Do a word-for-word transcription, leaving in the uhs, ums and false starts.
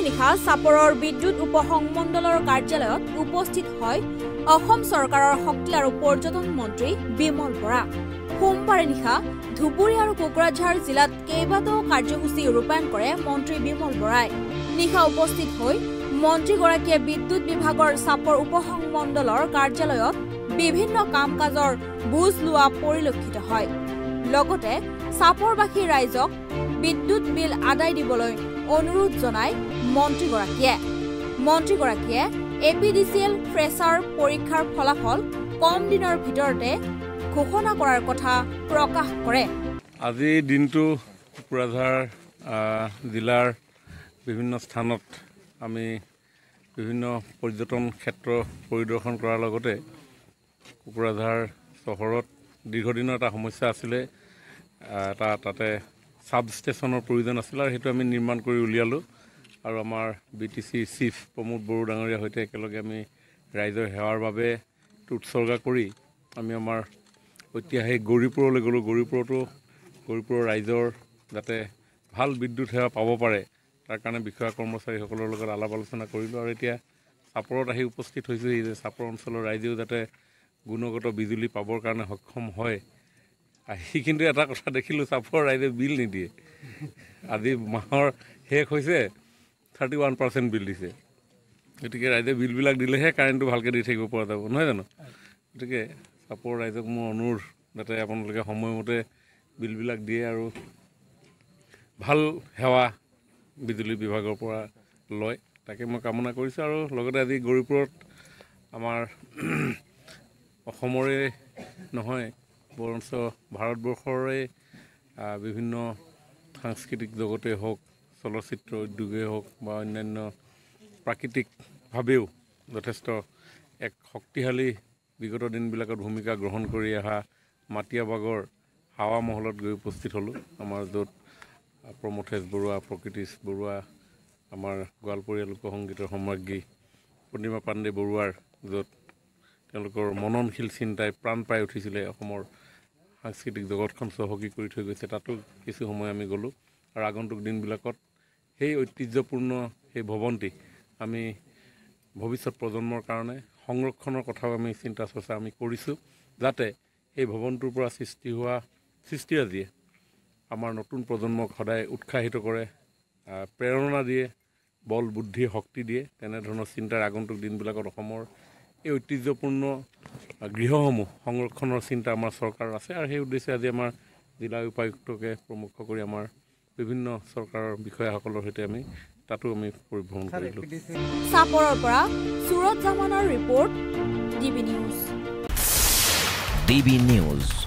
নিশা চাপৰৰ বিদ্যুৎ উপসংমণ্ডলৰ কাৰ্যালয়ত উপস্থিত হয় অসম চৰকাৰৰ শক্তি আৰু পৰ্যটন মন্ত্ৰী বিমল বৰা। সোমবাৰে নিশা ধুবুৰী আৰু কোকৰাঝাৰ জিলাত কেইবাটাও কাৰ্যসূচী ৰূপায়ণ কৰে মন্ত্ৰী বিমল বৰাই। নিশা উপস্থিত হৈ মন্ত্ৰীগৰাকীয়ে বিদ্যুৎ বিভাগৰ চাপৰ উপসংমণ্ডলৰ কাৰ্যালয়ত বিভিন্ন কাম কাজৰ বুজ লোৱা পৰিলক্ষিত হয়। লগতে চাপৰবাসী ৰাইজক বিদ্যুৎ বিল আদায় দিবলৈ অনুৰোধ জনায় মন্ত্ৰীগৰাকীয়ে। মন্ত্ৰীগৰাকীয়ে A P D C L fresher পৰীক্ষাৰ ফলাফল কম দিনৰ ভিতৰতে ঘোষণা কৰাৰ কথা প্ৰকাশ কৰে। আজি দিনটো কোকৰাঝাৰ জিলাৰ বিভিন্ন স্থানত আমি বিভিন্ন পৰ্যটন ক্ষেত্ৰ পৰিদৰ্শন কৰাৰ লগতে কোকৰাঝাৰ চহৰত দীৰ্ঘদিনৰ এটা সমস্যা আছিলে, এটা তাতে সাব ষ্টেচনৰ প্ৰয়োজন আছিল আৰু সেইটো আমি নিৰ্মাণ কৰি উলিয়ালোঁ। আৰু আমাৰ বি টি চিৰ চিফ প্ৰমোদ বড়ো ডাঙৰীয়াৰ সৈতে একেলগে আমি ৰাইজৰ সেৱাৰ বাবে উৎসৰ্গা কৰি আমি আমাৰ ঐতিহাসিক গৌৰীপুৰলৈ গ'লোঁ। গৌৰীপুৰতো গৌৰীপুৰৰ ৰাইজৰ যাতে ভাল বিদ্যুৎ সেৱা পাব পাৰে তাৰ কাৰণে বিষয়া কৰ্মচাৰীসকলৰ লগত আলাপ আলোচনা কৰিলোঁ। আৰু এতিয়া চাপৰত আহি উপস্থিত হৈছোঁ যে চাপৰ অঞ্চলৰ ৰাইজেও যাতে গুণগত বিজুলী পাবৰ কাৰণে সক্ষম হয়। আহি কিন্তু এটা কথা দেখিলোঁ, চাপৰ ৰাইজে বিল নিদিয়ে। আজি মাহৰ শেষ হৈছে, থাৰ্টি ওৱান পাৰ্চেণ্ট বিল দিছে। গতিকে ৰাইজে বিলবিলাক দিলেহে কাৰেণ্টটো ভালকৈ দি থাকিব পৰা যাব, নহয় জানো? গতিকে চাপৰ ৰাইজক মোৰ অনুৰোধ যাতে আপোনালোকে সময়মতে বিলবিলাক দিয়ে আৰু ভাল সেৱা বিজুলী বিভাগৰ পৰা লয়, তাকে মই কামনা কৰিছোঁ। আৰু লগতে আজি গৌৰীপুৰত আমাৰ অসমৰে নহয় বৰঞ্চ ভাৰতবৰ্ষৰে বিভিন্ন সাংস্কৃতিক জগতে হওক, চলচ্চিত্ৰ উদ্যোগেই হওক বা অন্যান্য প্ৰাকৃতিকভাৱেও যথেষ্ট এক শক্তিশালী বিগত দিনবিলাকত ভূমিকা গ্ৰহণ কৰি অহা মাটিয়াবাগৰ হাৱা মহলত গৈ উপস্থিত হ'লোঁ। আমাৰ য'ত প্ৰমথেশ বৰুৱা, প্ৰকৃতিশ বৰুৱা, আমাৰ গোৱালপৰীয়া লোকসংগীতৰ সম্ৰাজ্ঞী পূৰ্ণিমা পাণ্ডে বৰুৱাৰ য'ত তেওঁলোকৰ মননশীল চিন্তাই প্ৰাণ পাই উঠিছিলে, অসমৰ সাংস্কৃতিক জগতখন চহকী কৰি থৈ গৈছে, তাতো কিছু সময় আমি গ'লোঁ। আৰু আগন্তুক দিনবিলাকত সেই ঐতিহ্যপূৰ্ণ সেই ভৱনটি আমি ভৱিষ্যত প্ৰজন্মৰ কাৰণে সংৰক্ষণৰ কথাও আমি চিন্তা চৰ্চা আমি কৰিছোঁ, যাতে এই ভৱনটোৰ পৰা সৃষ্টি হোৱা সৃষ্টিৰাজিয়ে আমাৰ নতুন প্ৰজন্মক সদায় উৎসাহিত কৰে, প্ৰেৰণা দিয়ে, বল বুদ্ধি শক্তি দিয়ে। তেনেধৰণৰ চিন্তাৰ আগন্তুক দিনবিলাকত অসমৰ এই ঐতিহ্যপূৰ্ণ গৃহসমূহ সংৰক্ষণৰ চিন্তা আমাৰ চৰকাৰৰ আছে। আৰু সেই উদ্দেশ্যে আজি আমাৰ জিলা উপায়ুক্তকে প্ৰমুখ কৰি আমাৰ বিভিন্ন চৰকাৰৰ বিষয়াসকলৰ সৈতে আমি তাতো আমি পৰিভ্ৰমণ কৰিলোঁ। চাপৰৰ পৰা সুৰজ জামানৰ report, DB news. DB news.